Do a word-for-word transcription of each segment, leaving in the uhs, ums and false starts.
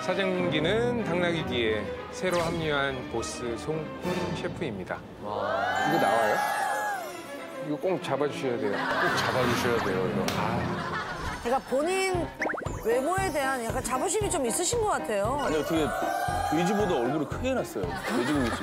사장기는 당나귀기에 새로 합류한 보스 송훈 셰프입니다. 와. 이거 나와요? 이거 꼭 잡아주셔야 돼요. 꼭 잡아주셔야 돼요, 이거. 아. 제가 본인 외모에 대한 약간 자부심이 좀 있으신 것 같아요. 아니, 어떻게 돼지보다 얼굴을 크게 해놨어요. 돼지고기집.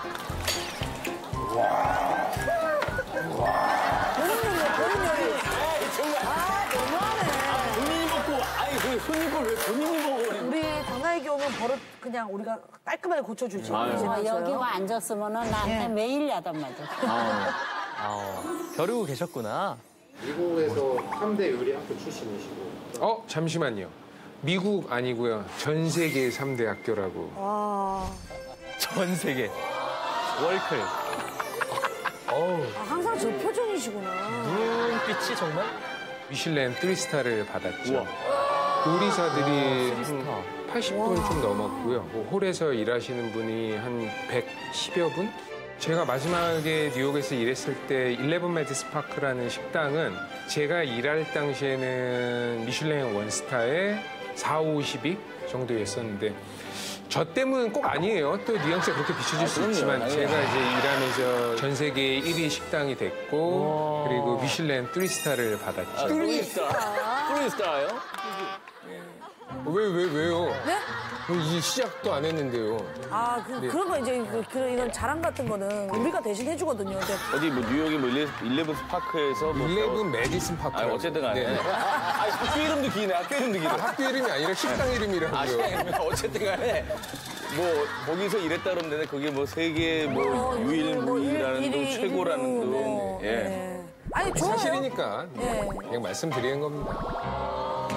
와. 와. 보는 요리야, 보는 요리. 정말. 아, 너무하네. 아, 본인이 먹고, 아니, 그 손님 걸 왜 본인이 먹어? 우리 당나귀 오면 버릇 그냥 우리가 깔끔하게 고쳐주지. 아, 여기 와 앉았으면은 나한테 예. 매일 야단 맞아. 아, 아, 벼르고 계셨구나. 미국에서 삼 대 요리 학교 출신이시고. 어, 잠시만요. 미국 아니고요. 전 세계 삼 대 학교라고. 와. 전 세계. 월클. 어우, 아, 항상 저 표정이시구나. 눈빛이 정말? 미슐랭 쓰리 스타를 받았죠. 우와. 요리사들이 아, 쓰리 스타. 한 팔십 분 좀 넘었고요. 뭐 홀에서 일하시는 분이 한 백십여 분? 제가 마지막에 뉴욕에서 일했을 때 일레븐 매디슨 파크라는 식당은 제가 일할 당시에는 미슐랭 원스타에 사오십 위 정도였었는데 저 때문은 꼭 아니에요. 또 뉘앙스가 그렇게 비춰질 아, 수 그럼요. 있지만 아니에요. 제가 이제 일하면서 전 세계 일 위 식당이 됐고 우와. 그리고 미슐랭 쓰리 스타를 받았죠. 아, 프리스타. 프리스타요? 왜, 왜, 왜요? 네? 이 시작도 안 했는데요. 아, 그, 네. 그런 거 이제, 그, 그, 이런 자랑 같은 거는 우리가 대신 해주거든요. 근데 어디 뭐 뉴욕의 뭐 일레, 일레븐 파크에서 뭐. 일레븐 매디슨 파크. 아, 어쨌든 간에. 네. 아, 학교 이름도 기네, 학교 이름도 기네. 아, 학교 이름이 아니라 식당 이름이라고요. 아, 시간이 어쨌든 간에 뭐 거기서 일했다 그러면 되는데 그게 뭐 세계 뭐 어, 유일무이라는 일- 등 일위, 최고라는 일위, 등 뭐, 예. 예. 아니, 좋아요. 사실이니까 네. 그냥 말씀드리는 겁니다.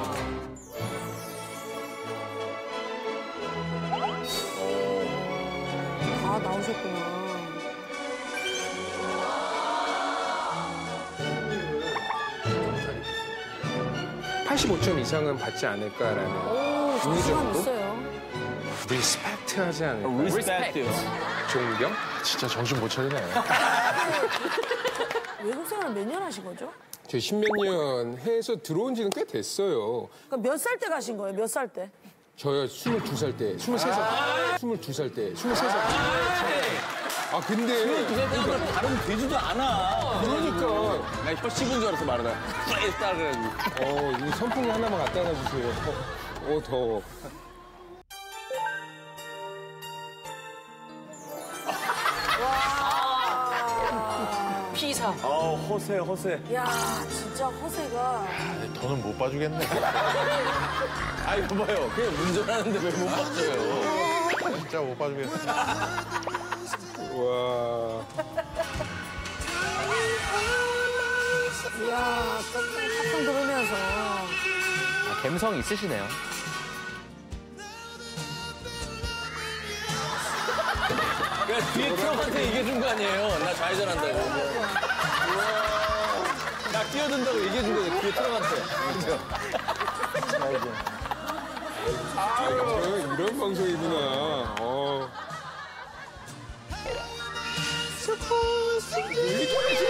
아, 나오셨구나. 팔십오 점 이상은 받지 않을까라는 오, 어느 자신감 정도? 있어요. 리스펙트 하지 않을까? 리스펙트. 존경? 진짜 정신 못 차리네. 외국 생활 몇 년 하신 거죠? 저 십몇 년 해서 들어온 지는 꽤 됐어요. 그러니까 몇 살 때 가신 거예요? 몇 살 때? 저요 스물두 살 때, 스물세 살 때, 스물두 살 때, 스물세 살 때. 아 근데 두살 때는 발음 되지도 않아. 그러니까 나 혀 씹은 줄 알았어 말하다. 프레스타 그래가지고. 어 이거 선풍기 하나만 갖다 놔주세요. 어, 어 더워. 피사. 아 허세 허세. 야, 진짜 허세가. 더는 못 봐주겠네. 아이 봐봐요. 그냥 운전하는데 왜 못 봤어요? 진짜 못 봐주겠네. 와. 이야, 팝송 들으면서. 아, 감성 있으시네요. 그냥 뒤에 트럭한테 얘기해준 거 아니에요? 나 좌회전한다고. 나 끼어든다고 얘기해준 거예요. 뒤에 트럭한테. 그렇죠? 아, 이런 방송이구나. 어. 왜 저러지?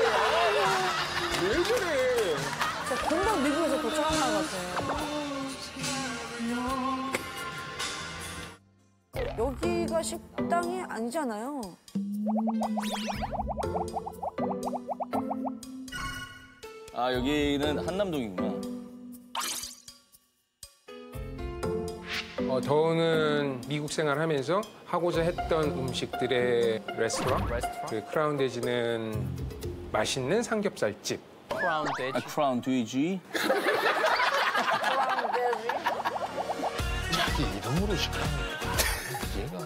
왜 저래? 진짜 금방 미국에서 도착한 것 같아요. 여기가 식당이 아니잖아요. 아 여기는 한남동이구나. 어, 더우는 미국 생활하면서 하고자 했던 음식들의 레스토랑, 레스토랑? 그 크라운 돼지는 맛있는 삼겹살집. 크라운 돼지. 아 크라운 돼지. 자기 이름으로 시끄러워. 얘가.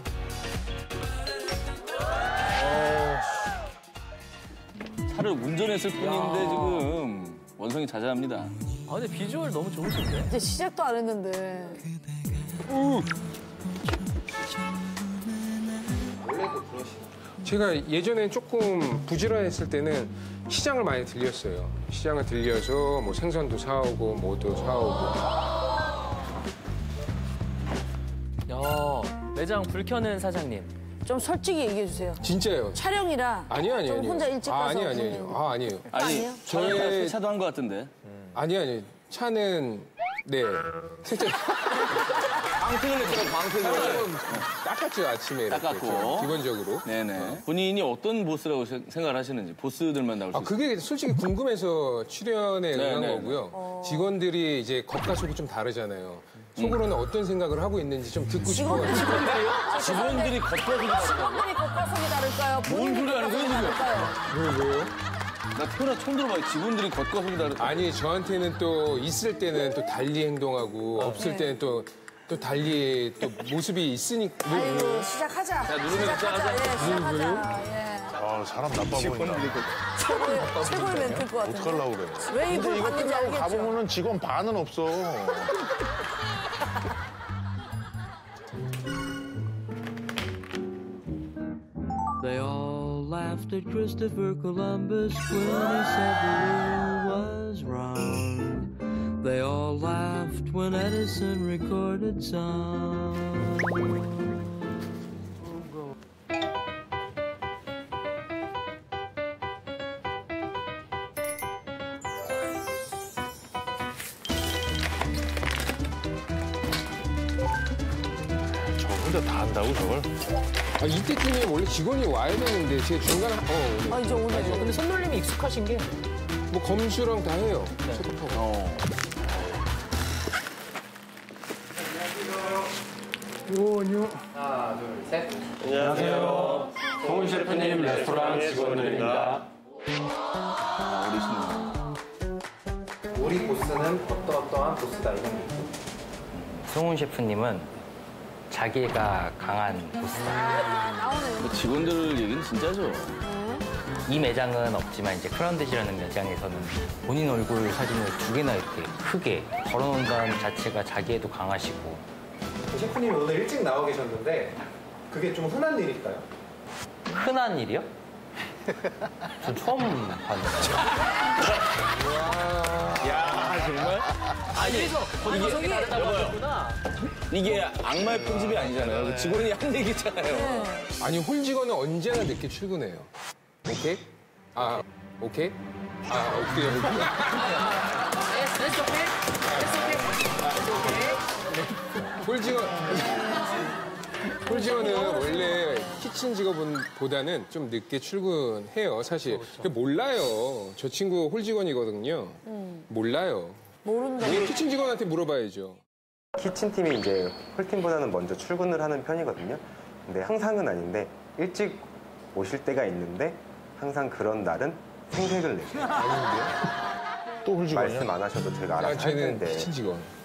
차를 운전했을 뿐인데 지금 원성이 자자합니다. 아, 근데 비주얼 너무 좋으신데? 이제 시작도 안 했는데. 제가 예전에 조금 부지런했을 때는 시장을 많이 들렸어요. 시장을 들려서 뭐 생선도 사오고 뭐도 사오고. 야, 매장 불 켜는 사장님. 좀 솔직히 얘기해 주세요. 진짜요? 촬영이라. 아니요, 아니요. 좀 아니요. 혼자 일찍 아, 가서. 아니요, 아니요, 아니요. 아, 아니에요. 아니 아니에요? 저의 차도 한 것 같은데. 아니요, 아니요. 차는, 네. 세차. 광택을 냈잖아, 광택을. 닦았죠, 아침에. 이렇게 닦았고. 좀 기본적으로. 네네. 본인이 어떤 보스라고 세- 생각을 하시는지, 보스들만 나올 수 아, 있어요. 그게 솔직히 궁금해서 출연에 네, 응한 네, 거고요. 직원들이 이제 겉과 속이 좀 다르잖아요. 속으로는 어떤 생각을 하고 있는지 좀 듣고 싶어요. 직원들이 겉과 속이 다르다고? 직원들이 겉과 속이 다를까요? 본인이 소리 하는 겉과 속이 거야, 지금? 다를까요? 왜, 왜요? 나 태어나 처음 들어봐요. 직원들이 겉과 속이 다르다. 아니, 저한테는 또 있을 때는 또 달리 행동하고 없을 때는 또, 또 달리 또 모습이 있으니까. 아이고, 시작하자. 자, 누르면 시작하자. 예, 시작하자. 예. 아, 사람 나빠 보인다. 최고의, 최고의 멘트일 것 같은데. 어떡하려고 그래. 왜 근데 이걸 이거 받는지 끝나고 알겠죠? 가보면은 직원 반은 없어. They all laughed at Christopher Columbus when he said the world was round. They all laughed when Edison recorded sound. 저 혼자 다 한다고, 저걸? 아, 이때쯤에 원래 직원이 와야 되는데 제 중간에, 어, 오늘. 아, 이제 오늘. 근데 손놀림이 익숙하신 게 뭐 검수랑 다 해요. 어. 하나, 둘, 셋. 안녕하세요. 송은 셰프님 레스토랑 직원들입니다. 우리 보스는 어떠어떠한 보스다 이런 게 있고. 송은 셰프님은 자기가 강한 보스다. 뭐 직원들 얘기는 진짜죠. 이 매장은 없지만 이제 크라운데지라는 매장에서는 본인 얼굴 사진을 두 개나 이렇게 크게 걸어놓는다는 자체가 자기에도 강하시고. 셰프님이 오늘 일찍 나와 계셨는데 그게 좀 흔한 일일까요? 흔한 일이요? 전 처음 봤는데. 야, 정말? 아니, 이게, 저기, 여봐요. 이게 악마의 편집이 아니잖아요. 그 직원이 한 얘기잖아요. 아니, 홀직원은 언제나 늦게 출근해요. 오케이? 아, 오케이? 아, 오케이. 홀직원. 홀직원은 원래 키친 직업보다는 좀 늦게 출근해요, 사실. 근데 몰라요. 저 친구 홀직원이거든요. 몰라요. 모른다. 이게 키친 직원한테 물어봐야죠. 키친팀이 이제 홀팀보다는 먼저 출근을 하는 편이거든요. 근데 항상은 아닌데 일찍 오실 때가 있는데 항상 그런 날은 생색을 내요. 또 훌직원이야? 말씀 안 하셔도 제가 아, 알아서 할 쟤는 텐데 키친 직원.